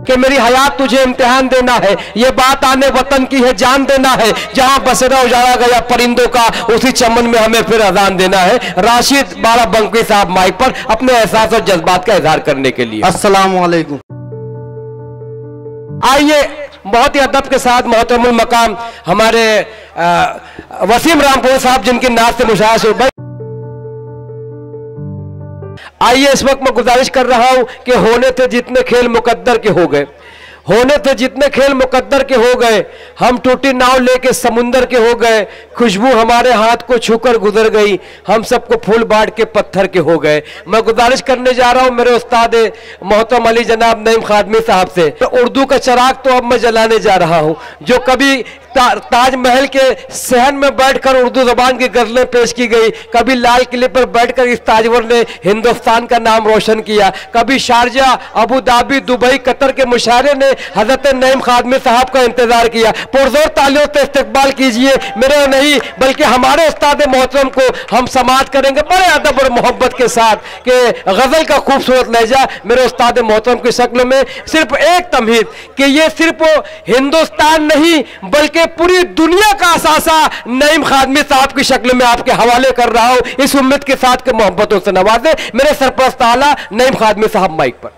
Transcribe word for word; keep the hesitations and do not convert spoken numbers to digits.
कि मेरी हयात तुझे इम्तिहान देना है, ये बात आने वतन की है जान देना है, जहां बसेरा उजाड़ा गया परिंदों का उसी चमन में हमें फिर अजान देना है। राशिद बाराबंकी साहब माइक पर अपने एहसास और जज्बात का इजहार करने के लिए। अस्सलाम वालेकुम। आइए बहुत ही अदब के साथ मोहतरमुल मकाम हमारे वसीम रामपुर साहब जिनकी नात से मुशाहिर भाई, आइए इस वक्त मैं गुजारिश कर रहा हूं कि होने थे जितने खेल मुकद्दर के हो गए, होने थे जितने खेल मुकद्दर के हो गए, हम टूटी नाव लेके समुंदर के हो गए, खुशबू हमारे हाथ को छूकर गुजर गई, हम सबको फूल बांट के पत्थर के हो गए। मैं गुजारिश करने जा रहा हूं मेरे उस्ताद मोहतरम अली जनाब नईम खादमी साहब से, तो उर्दू का चिराग तो अब मैं जलाने जा रहा हूं। जो कभी ता, ताजमहल के सहन में बैठकर उर्दू जबान की गजलें पेश की गई, कभी लाल किले पर बैठकर इस ताजवर ने हिंदुस्तान का नाम रोशन किया, कभी Sharjah, Abu Dhabi, Dubai, Qatar के मुशायरे ने हजरत नईम खादमी साहब का इंतजार किया। पुरजोर तालियों से इस्तकबाल कीजिए मेरे नहीं बल्कि हमारे उस्ताद मोहतरम को हम समाअत करेंगे बड़े अदब और मोहब्बत के साथ कि गजल का खूबसूरत लहजा मेरे उस्ताद मोहतरम की शक्ल में। सिर्फ एक तमहीद कि ये सिर्फ हिंदुस्तान नहीं बल्कि पूरी दुनिया का असासा नईम खादमी साहब की शक्ल में आपके हवाले कर रहा हूं, इस उम्मीद के साथ के मोहब्बतों से नवाजे मेरे सरपरस्त आला नईम खादमी साहब माइक पर।